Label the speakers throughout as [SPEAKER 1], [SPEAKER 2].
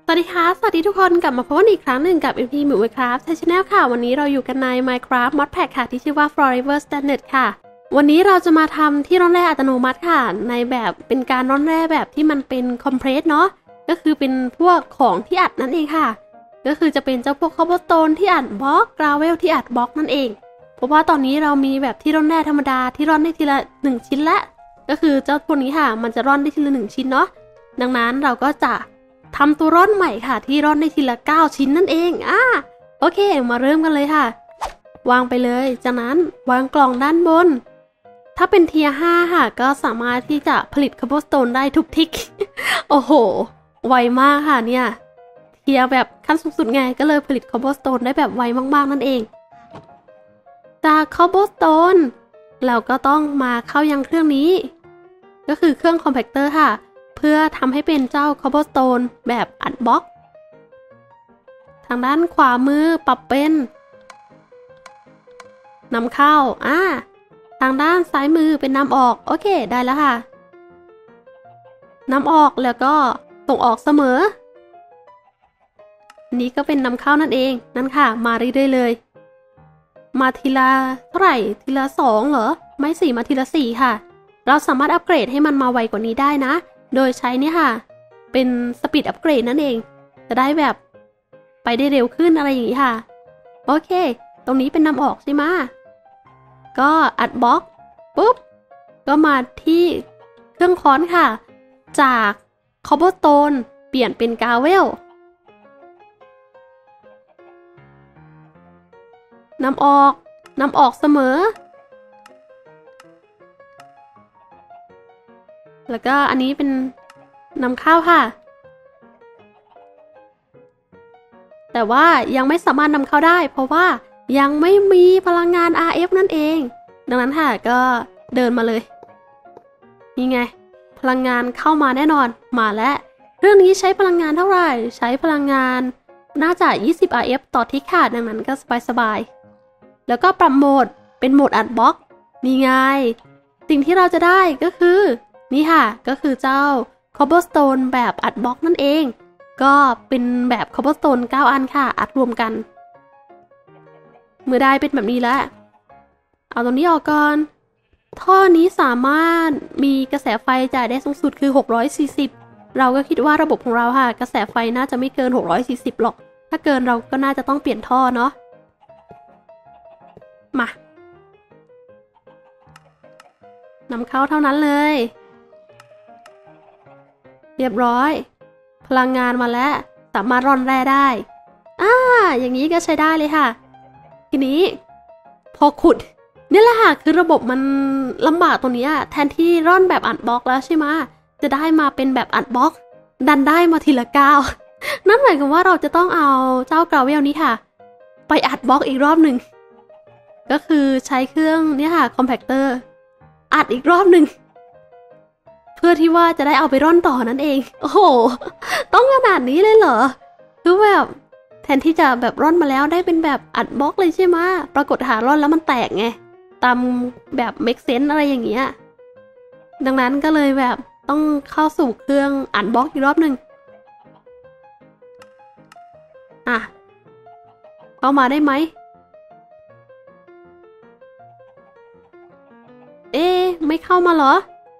[SPEAKER 1] สวัสดีค่ะสวัสดีทุกคนกลับมาพบกันอีกครั้งหนึ่งกับ MP หมูไมคราฟท์ชาแนลค่ะวันนี้เราอยู่กันใน Minecraft Mod Pack ค่ะที่ชื่อว่า Forever Standard ค่ะวันนี้เราจะมาทำที่ร่อนแร่อัตโนมัติค่ะในแบบเป็นการร่อนแร่แบบที่มันเป็นคอมเพรสเนาะก็คือเป็นพวกของที่อัดนั่นเองค่ะก็คือจะเป็นเจ้าพวกคอบเบอร์สโตนที่อัดบล็อกกราเวลที่อัดบล็อกนั่นเองเพราะว่าตอนนี้เรามีแบบที่ร่อนแร่ธรรมดาที่ร่อนได้ทีละ1ชิ้นละก็คือเจ้าพวกนี้ค่ะมันจะร่อนได้ทีละ1ชิ้นเนาะดังนั้นเราก็จะทำตัวร่อนใหม่ค่ะที่ร่อนได้ทีละ9ชิ้นนั่นเองโอเคมาเริ่มกันเลยค่ะวางไปเลยจากนั้นวางกล่องด้านบนถ้าเป็นเทียร์5ค่ะก็สามารถที่จะผลิตคาร์บอนสโตนได้ทุกทิก โอ้โหไวมากค่ะเนี่ยเทียร์แบบขั้นสูงสุดไงก็เลยผลิตคาร์บอนสโตนได้แบบไวมากๆนั่นเองจากคาร์บอนสโตนเราก็ต้องมาเข้ายังเครื่องนี้ก็คือเครื่องคอมแพคเตอร์ค่ะเพื่อทำให้เป็นเจ้าคอบเบอร์สโตนแบบอัดบล็อกทางด้านขวามือปรับเป็นนำเข้าทางด้านซ้ายมือเป็นนำออกโอเคได้แล้วค่ะนำออกแล้วก็ส่งออกเสมอนี้ก็เป็นนำเข้านั่นเองนั่นค่ะมาเรื่อยๆเลยมาทีละเท่าไหร่ทีละ2เหรอไม่4มาทีละ4ค่ะเราสามารถอัปเกรดให้มันมาไวกว่านี้ได้นะโดยใช้เนี่ยค่ะเป็นสปีดอัปเกรดนั่นเองจะได้แบบไปได้เร็วขึ้นอะไรอย่างนี้ค่ะโอเคตรงนี้เป็นนำออกใช่ไหมก็อัดบล็อกปุ๊บก็มาที่เครื่องค้อนค่ะจากคอบเบอร์สโตนเปลี่ยนเป็นกราเวลนำออกเสมอแล้วก็อันนี้เป็นนำเข้าค่ะแต่ว่ายังไม่สามารถนำเข้าได้เพราะว่ายังไม่มีพลังงาน RF นั่นเองดังนั้นค่ะก็เดินมาเลยนี่ไงพลังงานเข้ามาแน่นอนมาแล้วเรื่องนี้ใช้พลังงานเท่าไหร่ใช้พลังงานน่าจะ20 RF ต่อทิกค่ะดังนั้นก็สบายๆแล้วก็ปรับโหมดเป็นโหมดอัดบล็อกนี่ไงสิ่งที่เราจะได้ก็คือนี่ค่ะก็คือเจ้า cobblestone แบบอัดบล็อกนั่นเองก็เป็นแบบ cobblestone 9 อันค่ะอัดรวมกันเมื่อได้เป็นแบบนี้แล้วเอาตรงนี้ออกก่อนท่อนี้สามารถมีกระแสไฟจ่ายได้สูงสุดคือ640เราก็คิดว่าระบบของเราค่ะกระแสไฟน่าจะไม่เกิน640หรอกถ้าเกินเราก็น่าจะต้องเปลี่ยนท่อเนาะมานำเข้าเท่านั้นเลยเรียบร้อยพลังงานมาแล้วสามารถร่อนแร่ได้อย่างนี้ก็ใช้ได้เลยค่ะทีนี้พอขุดนี่แหละค่ะคือระบบมันลำบากตรงนี้แทนที่ร่อนแบบอัดบล็อกแล้วใช่ไหมจะได้มาเป็นแบบอัดบล็อกดันได้มาทีละ9นั่นหมายความว่าเราจะต้องเอาเจ้ากราเวลนี้ค่ะไปอัดบล็อกอีกรอบหนึ่งก็คือใช้เครื่องนี่ค่ะคอมแพคเตอร์อัดอีกรอบหนึ่งเพื่อที่ว่าจะได้เอาไปร่อนต่อนั่นเองโอ้โหต้องขนาดนี้เลยเหรอคือแบบแทนที่จะแบบร่อนมาแล้วได้เป็นแบบอัดบล็อกเลยใช่ไหมปรากฏหาร่อนแล้วมันแตกไงตามแบบเมคเซนส์อะไรอย่างเงี้ยดังนั้นก็เลยแบบต้องเข้าสู่เครื่องอัดบล็อกอีกรอบหนึ่งเข้ามาได้ไหมไม่เข้ามาเหรอ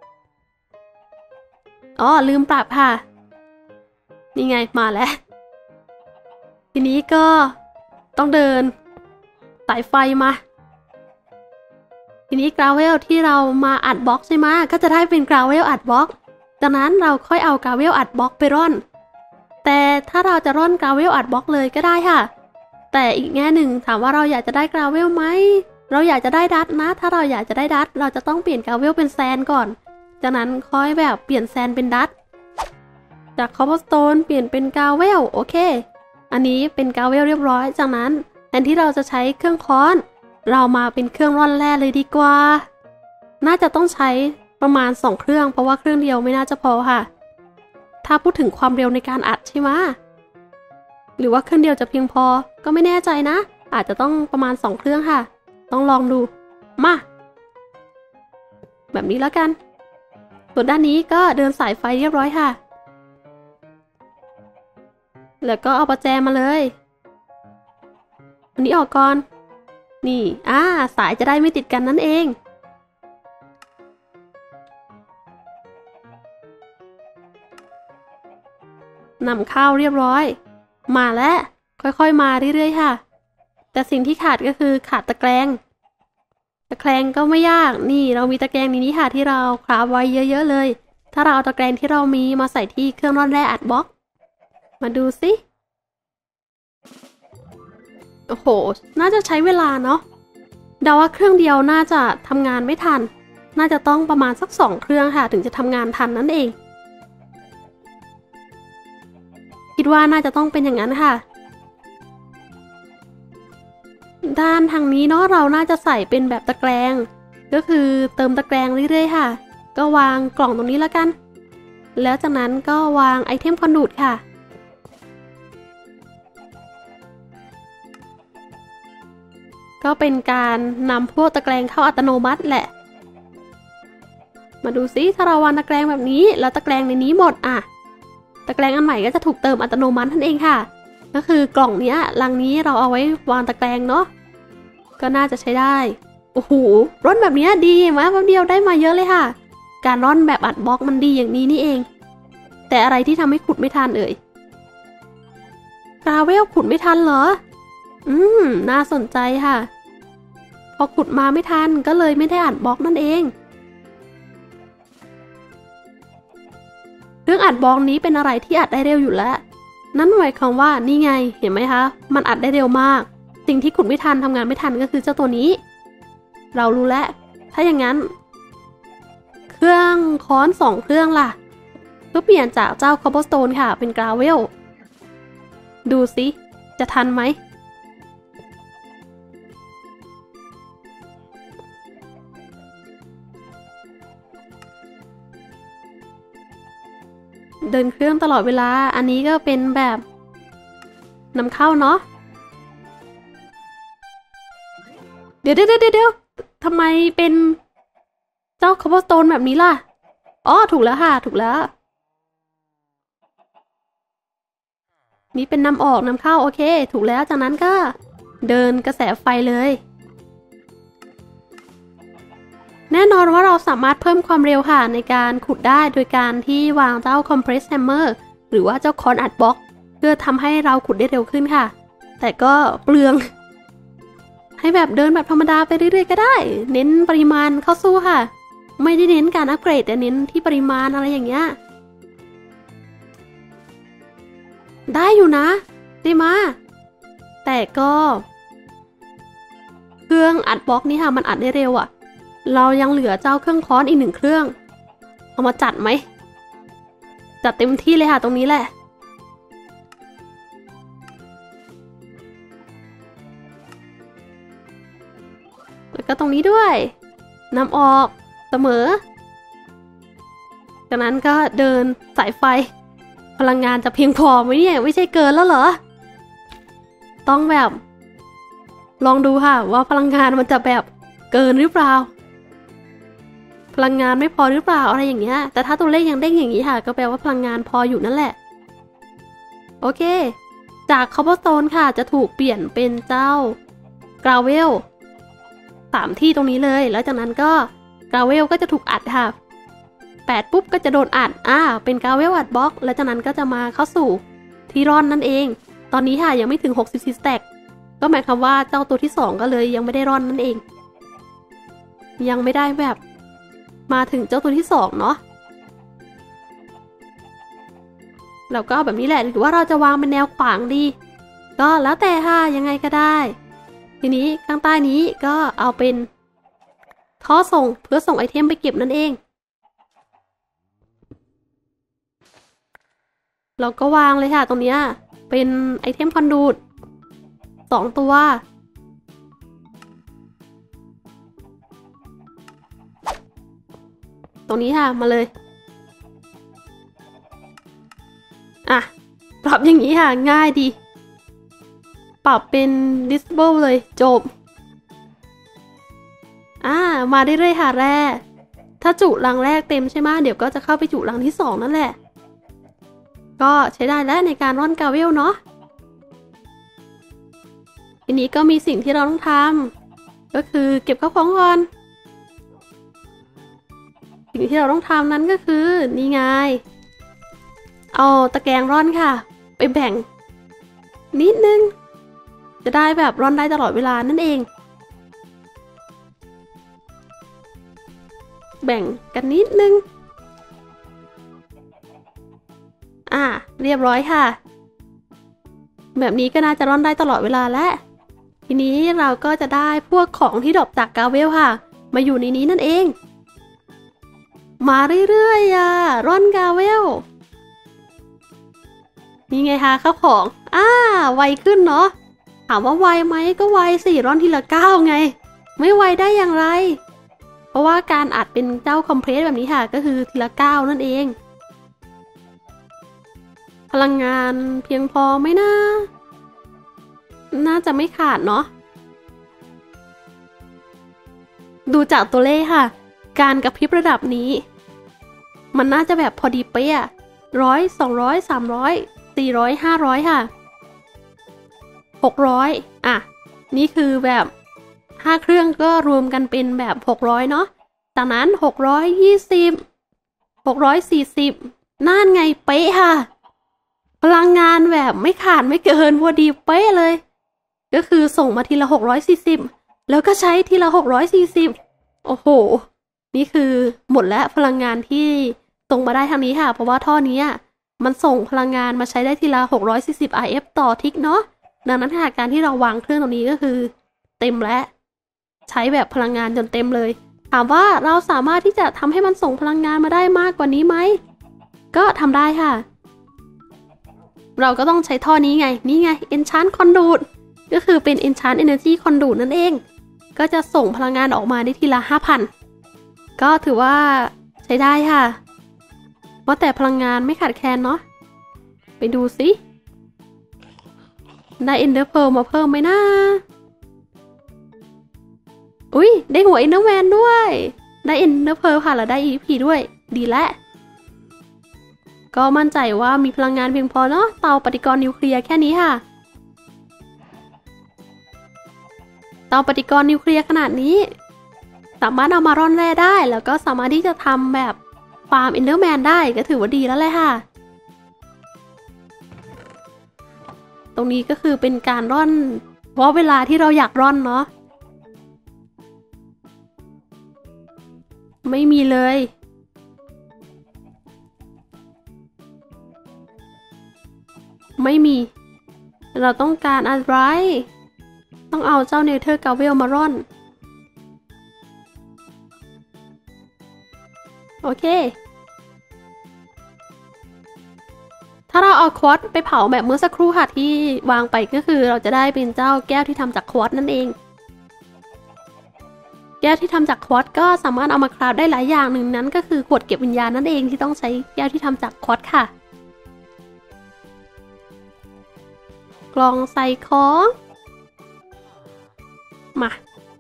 [SPEAKER 1] ลืมปรับค่ะนี่ไงมาแล้วทีนี้ก็ต้องเดินสายไฟมาทีนี้กราเวลที่เรามาอัดบล็อกใช่ไหมก็จะได้เป็นกราเวลอัดบล็อกจากนั้นเราค่อยเอากราเวลอัดบล็อกไปร่อนแต่ถ้าเราจะร่อนกราเวลอัดบล็อกเลยก็ได้ค่ะแต่อีกแง่หนึ่งถามว่าเราอยากจะได้กราเวลไหมเราอยากจะได้ดัตนะถ้าเราอยากจะได้ดัตเราจะต้องเปลี่ยนกราเวลเป็นแซนก่อนจากนั้นค่อยแบบเปลี่ยนแซนเป็นดัตจากคอบเบอร์สโตนเปลี่ยนเป็นกราเวลโอเคอันนี้เป็นกราเวลเรียบร้อยจากนั้นแทนที่เราจะใช้เครื่องค้อนเรามาเป็นเครื่องร่อนแร่เลยดีกว่าน่าจะต้องใช้ประมาณ2เครื่องเพราะว่าเครื่องเดียวไม่น่าจะพอค่ะถ้าพูดถึงความเร็วในการอัดใช่ไหมหรือว่าเครื่องเดียวจะเพียงพอก็ไม่แน่ใจนะอาจจะต้องประมาณ2เครื่องค่ะต้องลองดูมาแบบนี้แล้วกันส่วนด้านนี้ก็เดินสายไฟเรียบร้อยค่ะแล้วก็เอาประแจมาเลยอันนี้ออกก่อนนี่สายจะได้ไม่ติดกันนั่นเองนำเข้าเรียบร้อยมาแล้วค่อยๆมาเรื่อยๆค่ะแต่สิ่งที่ขาดก็คือขาดตะแกรงก็ไม่ยากนี่เรามีตะแกรงนี้ค่ะที่เราคราฟไว้เยอะๆเลยถ้าเราเอาตะแกรงที่เรามีมาใส่ที่เครื่องร่อนแร่อัดบล็อกมาดูสิโอ้โหน่าจะใช้เวลาเนาะเดาว่าเครื่องเดียวน่าจะทำงานไม่ทันน่าจะต้องประมาณสัก2 เครื่องค่ะถึงจะทำงานทันนั่นเองคิดว่าน่าจะต้องเป็นอย่างนั้นค่ะด้านทางนี้เนาะเราน่าจะใส่เป็นแบบตะแกรงก็คือเติมตะแกรงเรื่อยๆค่ะก็วางกล่องตรงนี้แล้วกันแล้วจากนั้นก็วางไอเทมคอนดูดค่ะก็เป็นการนำพวกตะแกรงเข้าอัตโนมัติแหละมาดูซิถ้าเราวางตะแกรงแบบนี้แล้วตะแกรงในนี้หมดตะแกรงอันใหม่ก็จะถูกเติมอัตโนมัตินั่นเองค่ะก็คือกล่องนี้ลังนี้เราเอาไว้วางตะแกรงเนาะก็น่าจะใช้ได้โอ้โหร่อนแบบนี้ดีมากแป๊บเดียวได้มาเยอะเลยค่ะการร่อนแบบอัดบล็อกมันดีอย่างนี้นี่เองแต่อะไรที่ทำให้ขุดไม่ทันเอ่ยกราเวลขุดไม่ทันเหรอน่าสนใจค่ะพอขุดมาไม่ทันก็เลยไม่ได้อัดบล็อกนั่นเองเรื่องอัดบล็อกนี้เป็นอะไรที่อัดได้เร็วอยู่แล้วนั่นหมายความว่านี่ไงเห็นไหมคะมันอัดได้เร็วมากสิ่งที่ขุดไม่ทันทำงานไม่ทันก็คือเจ้าตัวนี้เรารู้แล้วถ้าอย่างนั้นเครื่องค้อน2 เครื่องล่ะก็เปลี่ยนจากเจ้าคอบเบลสโตนค่ะเป็นกราเวลดูสิจะทันไหมเดินเครื่องตลอดเวลาอันนี้ก็เป็นแบบนำเข้าเนาะเดี๋ยวทำไมเป็นเจ้าคอบเบลสโตนแบบนี้ล่ะถูกแล้วค่ะถูกแล้วนี่เป็นนำออกนำเข้าโอเคถูกแล้วจากนั้นก็เดินกระแสไฟเลยแน่นอนว่าเราสามารถเพิ่มความเร็วค่ะในการขุดได้โดยการที่วางเจ้า Compress Hammer หรือว่าเจ้าค้อนอัดบล็อกเพื่อทำให้เราขุดได้เร็วขึ้นค่ะแต่ก็เปลืองให้แบบเดินแบบธรรมดาไปเรื่อยๆก็ได้เน้นปริมาณเข้าสู้ค่ะไม่ได้เน้นการอัปเกรดแต่เน้นที่ปริมาณอะไรอย่างเงี้ยได้อยู่นะได้มาแต่ก็เครื่องอัดบล็อกนี้ค่ะมันอัดได้เร็วเรายังเหลือเจ้าเครื่องค้อนอีก1 เครื่องเอามาจัดไหมจัดเต็มที่เลยค่ะตรงนี้แหละแล้วก็ตรงนี้ด้วยนำออกเสมอจากนั้นก็เดินสายไฟพลังงานจะเพียงพอไหมเนี่ยไม่ใช่เกินแล้วเหรอต้องแบบลองดูค่ะว่าพลังงานมันจะแบบเกินหรือเปล่าพลังงานไม่พอหรือเปล่าอะไรอย่างเงี้ยแต่ถ้าตัวเลขยังเด้งอย่างนี้ค่ะก็แปลว่าพลังงานพออยู่นั่นแหละโอเคจากคอบเบลสโตนค่ะจะถูกเปลี่ยนเป็นเจ้ากราเวล3 ที่ตรงนี้เลยแล้วจากนั้นก็กราเวลก็จะถูกอัดค่ะ8ปุ๊บก็จะโดนอัดเป็นกราเวลอัดบล็อกแล้วจากนั้นก็จะมาเข้าสู่ที่ร่อนนั่นเองตอนนี้ค่ะยังไม่ถึง64 สแต็กก็หมายความว่าเจ้าตัวที่2ก็เลยยังไม่ได้ร่อนนั่นเองยังไม่ได้แบบมาถึงเจ้าตัวที่2เนาะเราก็เอาแบบนี้แหละหรือว่าเราจะวางเป็นแนวขวางดีก็แล้วแต่ค่ะยังไงก็ได้ทีนี้ข้างใต้นี้ก็เอาเป็นท่อส่งเพื่อส่งไอเทมไปเก็บนั่นเองเราก็วางเลยค่ะตรงนี้เป็นไอเทมคอนดูด2 ตัวตรงนี้ค่ะมาเลยปรับอย่างนี้ค่ะง่ายดีปรับเป็น disable เลยจบมาได้เลยค่ะแร่ถ้าจุรังแรกเต็มใช่ไหมเดี๋ยวก็จะเข้าไปจุรังที่2นั่นแหละก็ใช้ได้แล้วในการร่อนกาเวลเนาะทีนี้ก็มีสิ่งที่เราต้องทำก็คือเก็บข้าวของก่อนสิ่งที่เราต้องทำนั้นก็คือนี่ไงเอาตะแกรงร่อนค่ะไปแบ่งนิดนึงจะได้แบบร่อนได้ตลอดเวลานั่นเองแบ่งกันนิดนึงเรียบร้อยค่ะแบบนี้ก็น่าจะร่อนได้ตลอดเวลาและทีนี้เราก็จะได้พวกของที่ดรอปจากกาเวลค่ะมาอยู่ในนี้นั่นเองมาเรื่อยๆร่อนกาเวลนี่ไงคะข้าวของไวขึ้นเนาะถามว่าไวไหมก็ไวสิร่อนทีละ9ไงไม่ไวได้อย่างไรเพราะว่าการอัดเป็นเจ้าคอมเพรสแบบนี้ค่ะก็คือทีละ9นั่นเองพลังงานเพียงพอไหมนะน่าจะไม่ขาดเนาะดูจากตัวเลขค่ะการกระพริบระดับนี้มันน่าจะแบบพอดีเป๊ะ100 200 300 400 500ค่ะ600นี่คือแบบ5เครื่องก็รวมกันเป็นแบบ600เนาะจากนั้น620 640นั่นไงเป๊ะค่ะพลังงานแบบไม่ขาดไม่เกินพอดีเป๊ะเลยก็คือส่งมาทีละ640แล้วก็ใช้ทีละ640โอ้โหนี่คือหมดแล้วพลังงานที่ส่งมาได้ทางนี้ค่ะเพราะว่าท่อนี้มันส่งพลังงานมาใช้ได้ทีละ640 RF ต่อทิกเนาะดังนั้นการที่เราวางเครื่องตรงนี้ก็คือเต็มแล้วใช้แบบพลังงานจนเต็มเลยถามว่าเราสามารถที่จะทำให้มันส่งพลังงานมาได้มากกว่านี้ไหมก็ทำได้ค่ะเราก็ต้องใช้ท่อนี้ไงนี่ไง Enchant Conduit ก็คือเป็น Enchant Energy Conduit นั่นเองก็จะส่งพลังงานออกมาได้ทีละ 5,000 ก็ถือว่าใช้ได้ค่ะว่าแต่พลังงานไม่ขาดแคลนเนาะไปดูสิได้ Ender Pearl มาเพิ่มไหมนะอุ๊ยได้หัว Enderman ด้วยได้ Ender Pearl ค่ะแล้วได้ EP ด้วยดีแล้วก็มั่นใจว่ามีพลังงานเพียงพอเนาะเตาปฏิกรณ์นิวเคลียร์แค่นี้ค่ะเตาปฏิกรณ์นิวเคลียร์ขนาดนี้สามารถเอามาร่อนแร่ได้แล้วก็สามารถที่จะทำแบบฟาร์ม Enderman ได้ก็ถือว่าดีแล้วเลยค่ะตรงนี้ก็คือเป็นการร่อนเพราะเวลาที่เราอยากร่อนเนาะไม่มีเลยไม่มีเราต้องการอะไรต้องเอาเจ้าเนเธอร์กาเวลมาร่อนโอเคถ้าเราเอาควอตซ์ไปเผาแบบเมื่อสักครู่ค่ะที่วางไปก็คือเราจะได้เป็นเจ้าแก้วที่ทำจากควอตซ์นั่นเองแก้วที่ทำจากควอตซ์ก็สามารถเอามาคราฟได้หลายอย่างหนึ่งนั้นก็คือขวดเก็บวิญญาณนั่นเองที่ต้องใช้แก้วที่ทำจากควอตซ์ค่ะกล่องใส่ของมา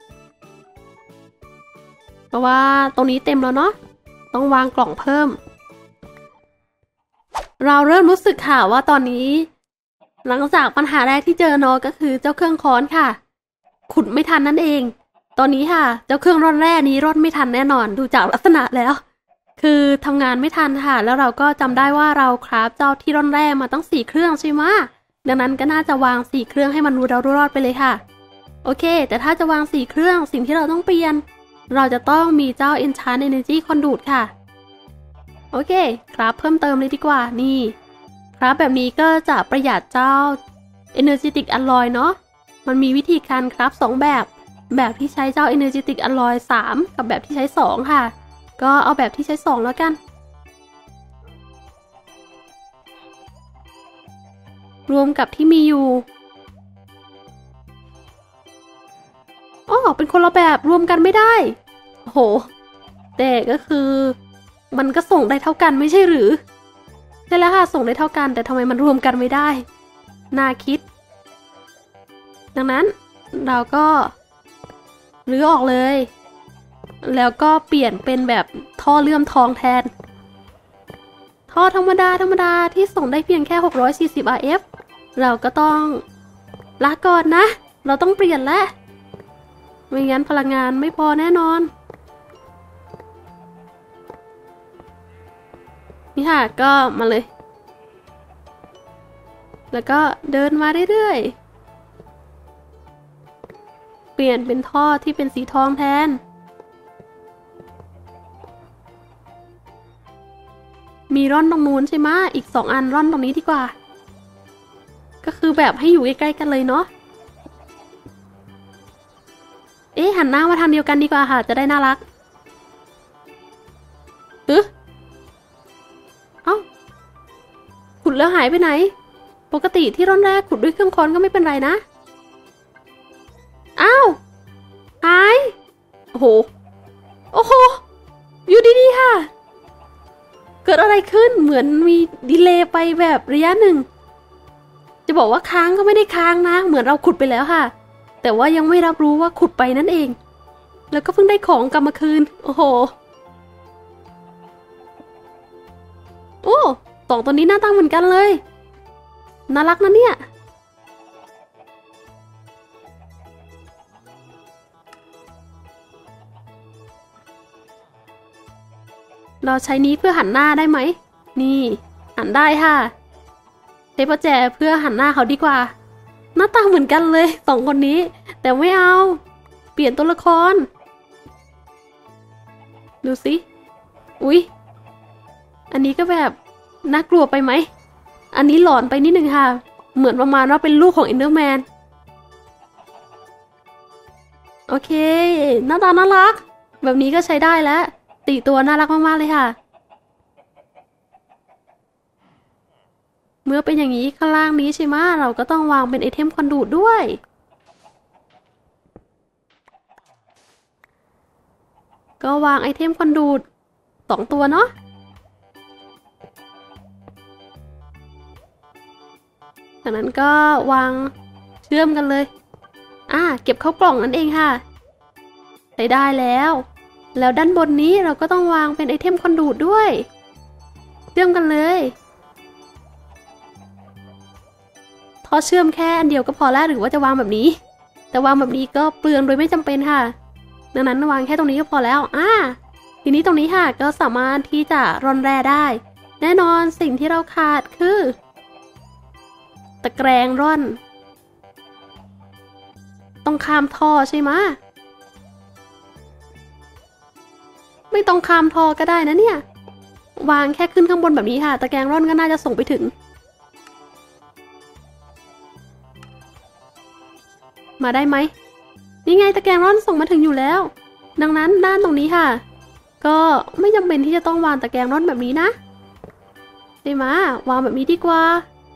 [SPEAKER 1] เพราะว่าตรงนี้เต็มแล้วเนาะต้องวางกล่องเพิ่มเราเริ่มรู้สึกค่ะว่าตอนนี้หลังจากปัญหาแรกที่เจอเนาะก็คือเจ้าเครื่องค้อนค่ะขุดไม่ทันนั่นเองตอนนี้ค่ะเจ้าเครื่องร่อนแร่นี้ร่อนไม่ทันแน่นอนดูจากลักษณะแล้วคือทำงานไม่ทันค่ะแล้วเราก็จำได้ว่าเราคราฟเจ้าที่ร่อนแร่มาตั้ง4เครื่องใช่ไหมดังนั้นก็น่าจะวาง4เครื่องให้มันรู้แล้วรู้รอดไปเลยค่ะโอเคแต่ถ้าจะวาง4เครื่องสิ่งที่เราต้องเปลี่ยนเราจะต้องมีเจ้า Enchant Energy Conduit ค่ะโอเคครับเพิ่มเติมเลยดีกว่านี่ครับแบบนี้ก็จะประหยัดเจ้า Energetic Alloy เนาะมันมีวิธีการครับ2แบบที่ใช้เจ้า Energetic Alloy 3กับแบบที่ใช้2ค่ะก็เอาแบบที่ใช้2แล้วกันรวมกับที่มีอยู่เป็นคนละแบบรวมกันไม่ได้โอ้โหแต่ก็คือมันก็ส่งได้เท่ากันไม่ใช่หรือใช่แล้วค่ะส่งได้เท่ากันแต่ทำไมมันรวมกันไม่ได้น่าคิดดังนั้นเราก็รื้อออกเลยแล้วก็เปลี่ยนเป็นแบบท่อเลื่อมทองแทนท่อธรรมดาที่ส่งได้เพียงแค่640 RF เราก็ต้องลาก่อนนะเราต้องเปลี่ยนแล้วไม่งั้นพลังงานไม่พอแน่นอนนี่ค่ะก็มาเลยแล้วก็เดินมาเรื่อยๆเปลี่ยนเป็นท่อที่เป็นสีทองแทนมีร่อนตรงนู้นใช่ไหมอีก2 อันร่อนตรงนี้ดีกว่าก็คือแบบให้อยู่ใกล้ๆกันเลยเนาะหันหน้ามาทางเดียวกันดีกว่าค่ะจะได้น่ารักเอ้าขุดแล้วหายไปไหนปกติที่ร่อนแรกขุดด้วยเครื่องค้อนก็ไม่เป็นไรนะอ้าวหายโอ้โหอยู่ดีๆค่ะเกิดอะไรขึ้นเหมือนมีดีเลย์ไปแบบระยะหนึ่งจะบอกว่าค้างก็ไม่ได้ค้างนะเหมือนเราขุดไปแล้วค่ะแต่ว่ายังไม่รับรู้ว่าขุดไปนั่นเองแล้วก็เพิ่งได้ของกลับมาคืนโอ้โหสองตัวนี้หน้าตาเหมือนกันเลยน่ารักนะเนี่ยเราใช้นี้เพื่อหันหน้าได้ไหมนี่หันได้ค่ะใช้ประแจเพื่อหันหน้าเขาดีกว่าหน้าตาเหมือนกันเลย2 คนนี้แต่ไม่เอาเปลี่ยนตัวละครดูสิอุ๊ยอันนี้ก็แบบน่ากลัวไปไหมอันนี้หลอนไปนิดนึงค่ะเหมือนประมาณว่าเป็นลูกของเอนเดอร์แมนโอเคหน้าตาน่ารักแบบนี้ก็ใช้ได้แล้วตีตัวน่ารักมากๆเลยค่ะเมื่อเป็นอย่างนี้ข้างล่างนี้ใช่ไหมเราก็ต้องวางเป็นไอเทมคอนดูดด้วยก็วางไอเทมคอนดูด2 ตัวเนาะจากนั้นก็วางเชื่อมกันเลยเก็บเข้ากล่องนั่นเองค่ะใช้ได้แล้วด้านบนนี้เราก็ต้องวางเป็นไอเทมคอนดูดด้วยเชื่อมกันเลยท่อเชื่อมแค่อันเดียวก็พอแล้วหรือว่าจะวางแบบนี้แต่วางแบบนี้ก็เปลืองโดยไม่จำเป็นค่ะดังนั้นวางแค่ตรงนี้ก็พอแล้วทีนี้ตรงนี้ค่ะก็สามารถที่จะร่อนแร่ได้แน่นอนสิ่งที่เราขาดคือตะแกรงร่อนต้องข้ามท่อใช่ไหมไม่ต้องข้ามท่อก็ได้นะเนี่ยวางแค่ขึ้นข้างบนแบบนี้ค่ะตะแกรงร่อนก็น่าจะส่งไปถึงมาได้ไหมนี่ไงตะแกรงร่อนส่งมาถึงอยู่แล้วดังนั้นด้านตรงนี้ค่ะก็ไม่จำเป็นที่จะต้องวางตะแกรงร่อนแบบนี้นะใช่ไหมวางแบบนี้ดีกว่า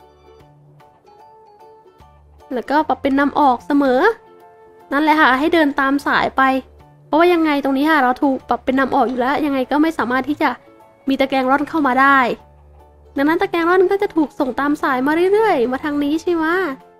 [SPEAKER 1] แล้วก็ปรับเป็นนำออกเสมอนั่นแหละค่ะให้เดินตามสายไปเพราะว่ายังไงตรงนี้ค่ะเราถูกปรับเป็นนำออกอยู่แล้วยังไงก็ไม่สามารถที่จะมีตะแกรงร่อนเข้ามาได้ดังนั้นตะแกรงร่อนก็จะถูกส่งตามสายมาเรื่อยๆมาทางนี้ใช่ไหม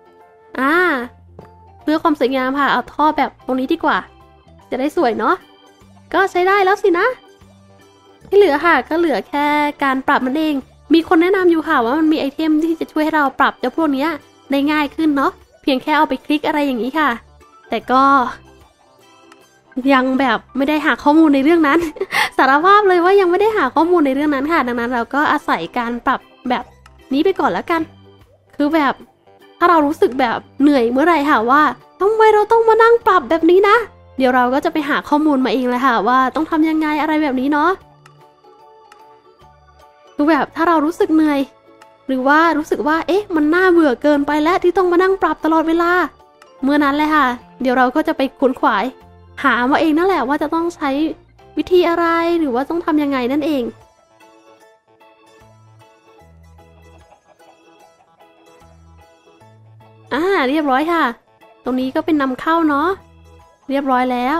[SPEAKER 1] เพื่อความสวยงามค่ะเอาท่อแบบตรงนี้ดีกว่าจะได้สวยเนาะก็ใช้ได้แล้วสินะที่เหลือค่ะก็เหลือแค่การปรับมันเองมีคนแนะนำอยู่ค่ะว่ามันมีไอเทมที่จะช่วยให้เราปรับเจ้าพวกนี้ได้ง่ายขึ้นเนาะเพียงแค่เอาไปคลิกอะไรอย่างนี้ค่ะแต่ก็ยังแบบไม่ได้หาข้อมูลในเรื่องนั้น สารภาพเลยว่ายังไม่ได้หาข้อมูลในเรื่องนั้นค่ะดังนั้นเราก็อาศัยการปรับแบบนี้ไปก่อนแล้วกันคือแบบถ้าเรารู้สึกแบบเหนื่อยเมื่อไหร่ค่ะว่าทำไมเราต้องมานั่งปรับแบบนี้นะเดี๋ยวเราก็จะไปหาข้อมูลมาเองเลยค่ะว่าต้องทำยังไงอะไรแบบนี้เนาะคือแบบถ้าเรารู้สึกเหนื่อยหรือว่ารู้สึกว่ามันน่าเบื่อเกินไปแล้วที่ต้องมานั่งปรับตลอดเวลาเมื่อนั้นเลยค่ะเดี๋ยวเราก็จะไปค้นขวายหามาเองนั่นแหละว่าจะต้องใช้วิธีอะไรหรือว่าต้องทำยังไงนั่นเองเรียบร้อยค่ะตรงนี้ก็เป็นนำเข้าเนาะเรียบร้อยแล้ว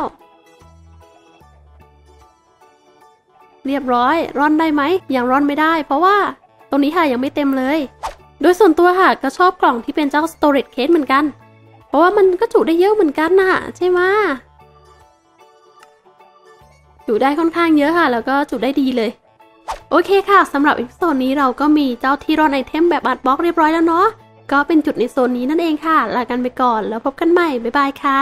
[SPEAKER 1] เรียบร้อยร่อนได้ไหมยังร่อนไม่ได้เพราะว่าตรงนี้ค่ะยังไม่เต็มเลยโดยส่วนตัวค่ะก็ชอบกล่องที่เป็นเจ้า storage case เหมือนกันเพราะว่ามันก็จุได้เยอะเหมือนกันน่ะใช่ไหมจุได้ค่อนข้างเยอะค่ะแล้วก็จุได้ดีเลยโอโอเคค่ะสำหรับอีพิโซดนี้เราก็มีเจ้าที่ร่อนไอเทมแบบอัดบล็อกเรียบร้อยแล้วเนาะก็เป็นจุดในโซนนี้นั่นเองค่ะลากันไปก่อนแล้วพบกันใหม่บ๊ายบายค่ะ